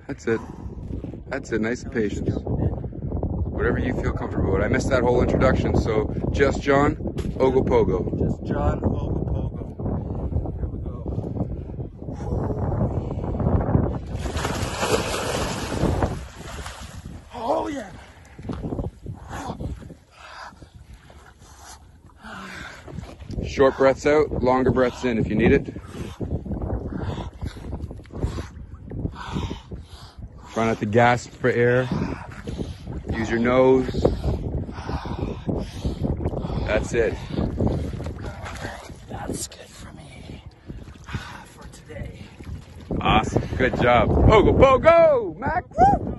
That's it. That's it. Nice and patient. Whatever you feel comfortable with. I missed that whole introduction, so just John, Ogopogo. Just John, Ogopogo. Here we go. Oh yeah. Short breaths out, longer breaths in if you need it. Try not to gasp for air. Use your nose. That's it. That's good for me for today. Awesome. Good job. Ogopogo, Mac. Woo!